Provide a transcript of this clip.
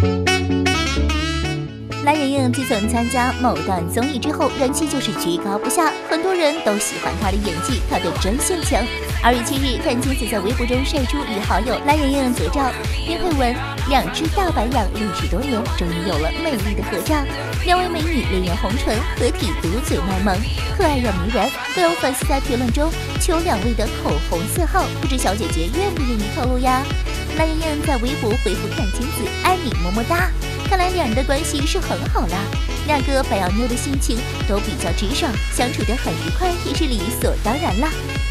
蓝盈莹自从参加某档综艺之后，人气就是居高不下，很多人都喜欢她的演技，她的真性情。2月7日，阚清子在微博中晒出与好友蓝盈莹合照，并配文：“2只大白羊认识多年，终于有了美丽的合照。2位美女泪眼红唇，合体嘟嘴卖萌，可爱又迷人。”更有粉丝在评论中求2位的口红色号，不知小姐姐愿不愿意透露呀？蓝盈莹在微博回复阚清子：“爱你么么哒。”看来两人的关系是很好啦，2个白羊妞的心情都比较直爽，相处得很愉快，也是理所当然啦。